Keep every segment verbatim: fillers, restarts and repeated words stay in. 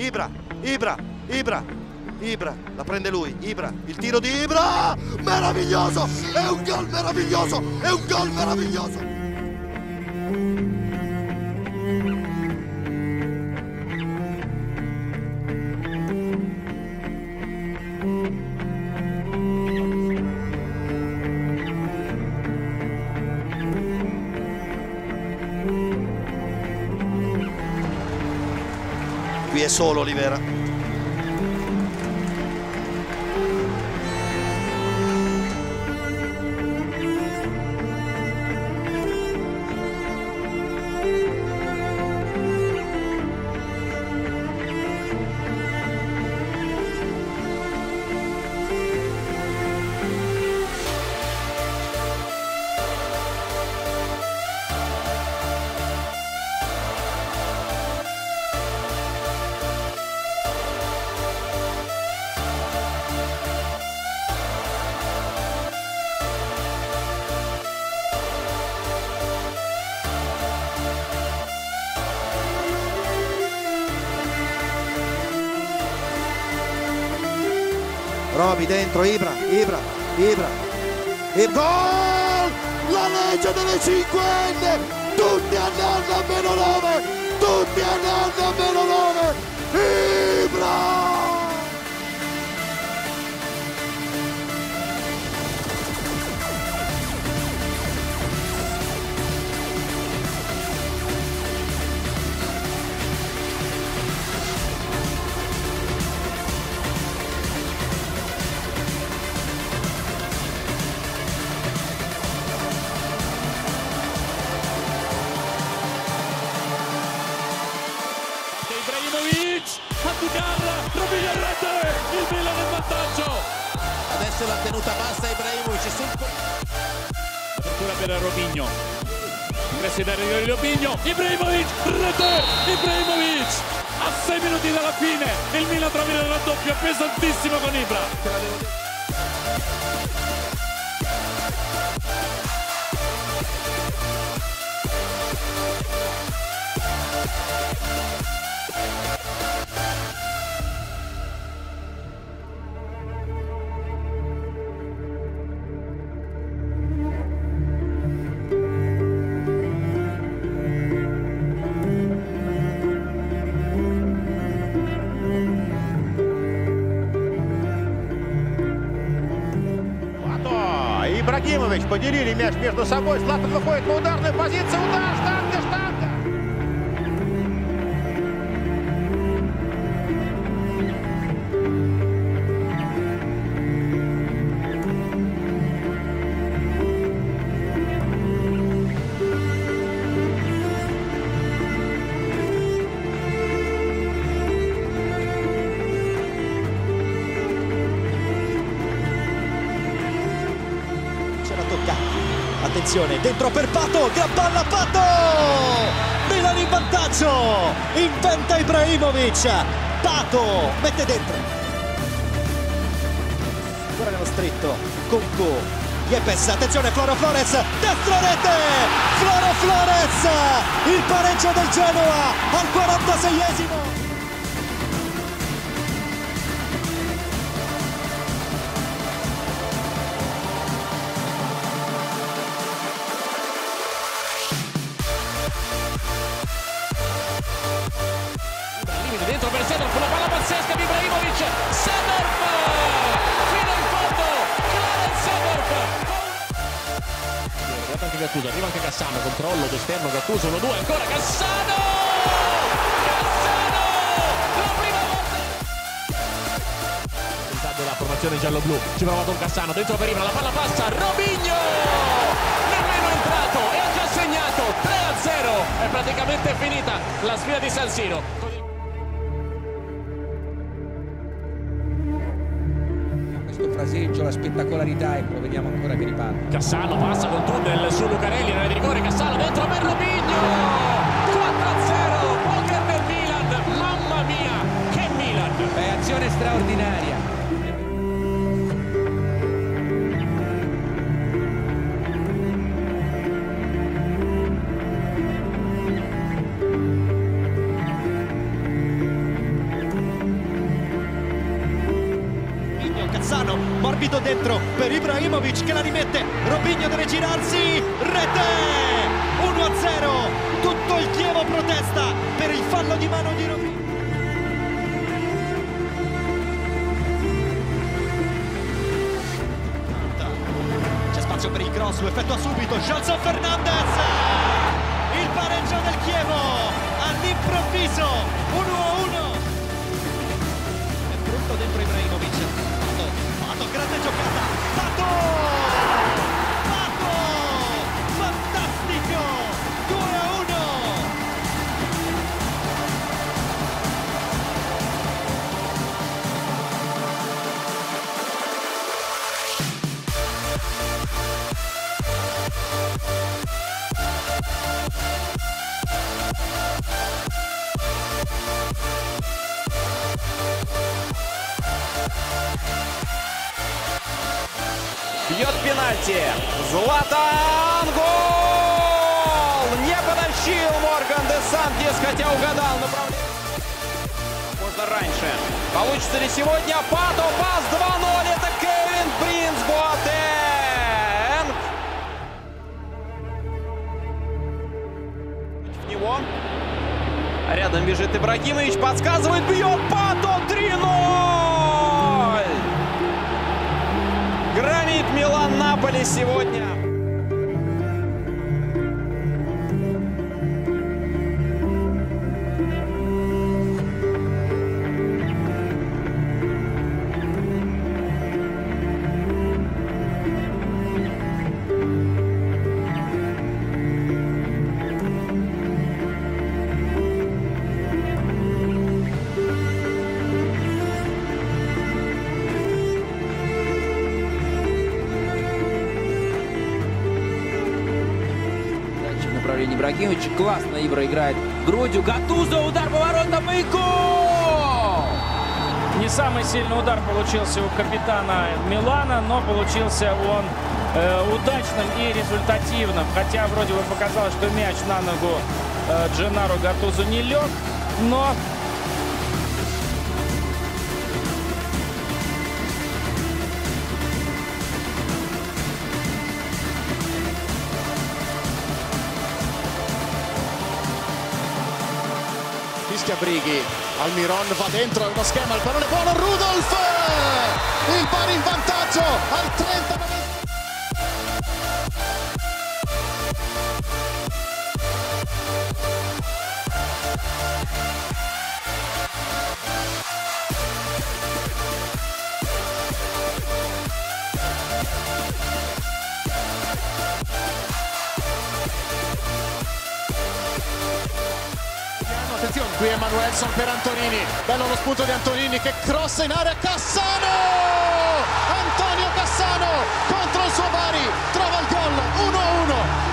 Ibra, Ibra, Ibra, Ibra, la prende lui, Ibra, il tiro di Ibra, meraviglioso, è un gol meraviglioso, è un gol meraviglioso. Qui è solo Olivera. Roby dentro, Ibra, Ibra, Ibra, il gol! La legge delle cinquenne! Tutti andando a meno nove! Tutti andando a meno nove! Ibra! A Dugarra, Robiglio in rete, il Milan in vantaggio. Adesso la tenuta bassa Ibrahimovic sul... Apertura per Robinho. Ingresso da Robinho, Ibrahimovic, rete, Ibrahimovic. A sei minuti dalla fine, il Milan trova il raddoppio pesantissimo con Ibra. Ибрагимович поделили мяч между собой. Златан выходит на ударную позицию. Удар, штанга, штанга. Attenzione, dentro per Pato, gran palla Pato! Milan in vantaggio! Inventa Ibrahimovic! Pato mette dentro! Ancora nello stretto, Conco, Yepes, attenzione, Floro Flores, destro rete! Floro Flores! Il pareggio del Genoa al quarantaseiesimo! Dentro per Sedorf, la palla pazzesca di Ibrahimovic, Sedorf fino in fondo, Clarence Sedorf. Guarda anche Gattuso, arriva anche Cassano, controllo d'esterno, Gattuso uno due, ancora Cassano! Cassano! La prima volta! La formazione giallo-blu, ci prova con Cassano, dentro per Ibra, la palla passa, Robinho! Nemmeno entrato e ha già segnato, tre a zero, è praticamente finita la sfida di San Siro. Fraseggio, la spettacolarità, ecco, vediamo ancora che riparte. Cassano passa con tunnel su Lucarelli, in area di rigore, Cassano dentro per Robinho, quattro a zero, poker per Milan, mamma mia, che Milan! Beh, azione straordinaria. subito dentro per Ibrahimovic che la rimette, Robinho deve girarsi, rete! uno a zero, tutto il Chievo protesta per il fallo di mano di Robinho. C'è spazio per il cross, lo effettua subito Gelson Fernandez, il pareggio del Chievo all'improvviso, uno a uno. È brutto dentro Ibrahimovic, Pato, Pato, grande giocata, Pato! Pato! Fantastico! due a uno! Бьет пенальти. Златан! Гол! Не потащил Морган де Сантис, хотя угадал направление. Можно раньше. Получится ли сегодня? Пато, пас два ноль. Это Кевин Принц Боатенг. В него. Рядом бежит Ибрагимович, подсказывает, бьет Пато, три ноль. Громит Милан Наполи сегодня. Направление Ибрагимовича. Классно Ибра играет грудью. Гатузо, удар по воротам и гол! Не самый сильный удар получился у капитана Милана, но получился он э, удачным и результативным. Хотя вроде бы показалось, что мяч на ногу э, Дженнаро Гатузо не лег, но... Fischia Brighi, Almiron va dentro, è uno schema, il pallone buono, Rudolf! Il Bari in vantaggio al trenta. Attenzione, qui Emanuelson per Antonini, bello lo spunto di Antonini che crossa in area, Cassano! Antonio Cassano contro il suo Bari, trova il gol, uno a uno.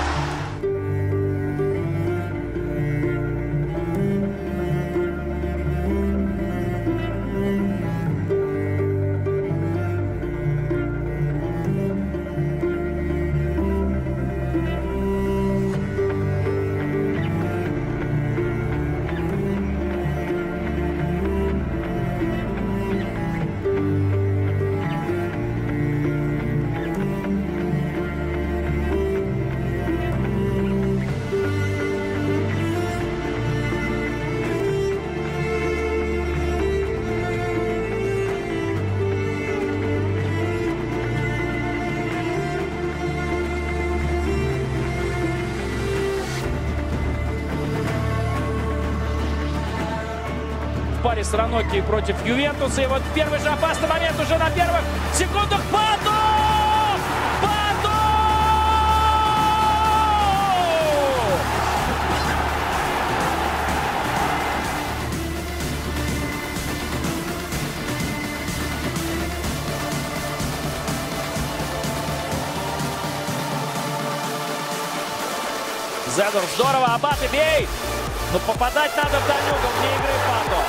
В паре с Раноки против Ювентуса. И вот первый же опасный момент уже на первых секундах. Пато! Пато! Зедор, здорово, Аббат, бей! Но попадать надо в дальний угол, вне игры Пато.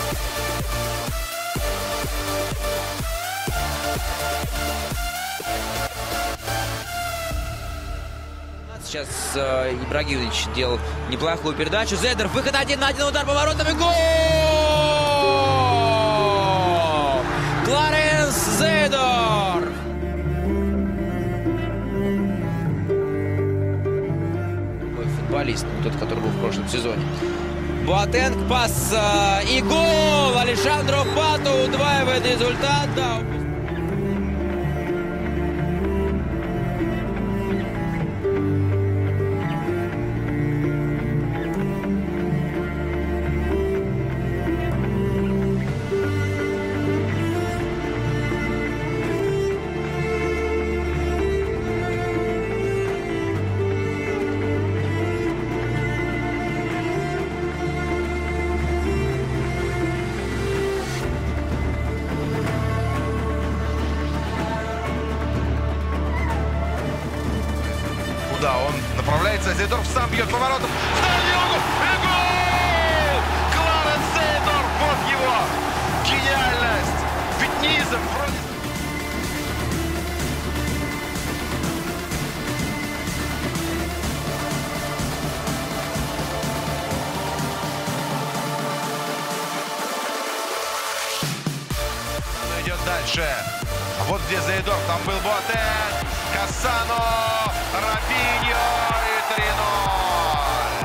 Сейчас э, Ибрагимович делал неплохую передачу. Зедер, выход один на один, удар по воротам и гол! Кларенс Зедер! Футболист, тот, который был в прошлом сезоне. Буатенг, пас э, и гол! Алешандро Пато удваивает результат. Да. Да, он направляется, Зейдорф сам бьет поворотом в дальний угол, и гол! Кларенс Зейдорф, вот его гениальность, ведь низом вроде... Он идет дальше, а вот где Зейдорф, там был Буатенг, Кассано, Робиньо и три ноль.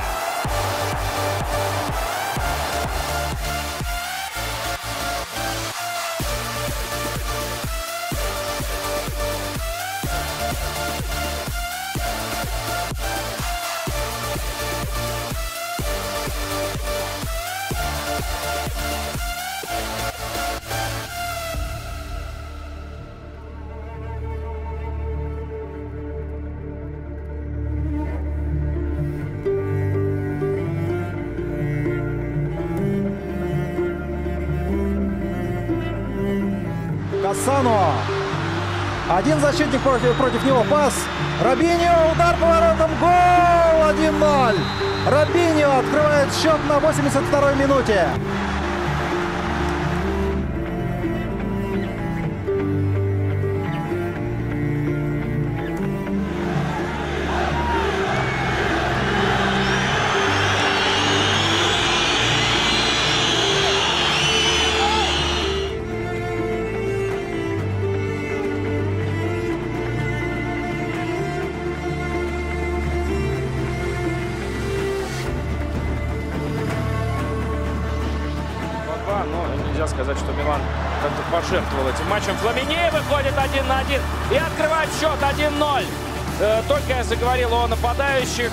Кассано. Один защитник против, против него. Пас. Робиньо. Удар по воротам. Гол. один ноль. Робиньо открывает счет на восемьдесят второй минуте. Но нельзя сказать, что Милан как-то пожертвовал этим матчем. Фламини выходит один на один и открывает счет один ноль. Только я заговорил о нападающих.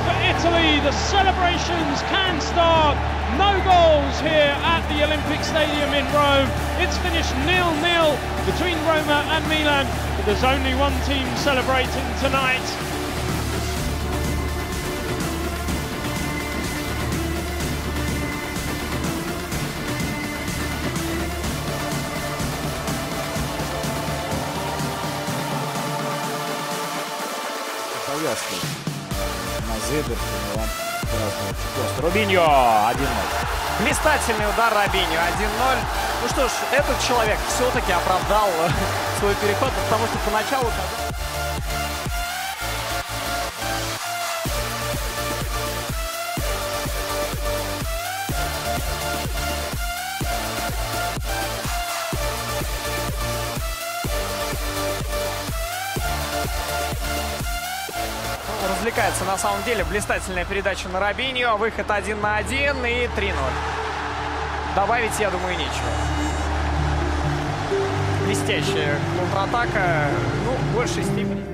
for Italy. The celebrations can start. No goals here at the Olympic Stadium in Rome. It's finished nil nil between Roma and Milan, but there's only one team celebrating tonight. Повязки на Зебер, Милан празднует четвёртый. Робиньо один ноль. Блистательный удар Робиньо один ноль. Ну что ж, этот человек все-таки оправдал свой переход, потому что поначалу... Развлекается на самом деле. Блистательная передача на Робиньо. Выход один на один и три ноль. Добавить, я думаю, нечего. Блестящая контратака. Ну, в большей степени.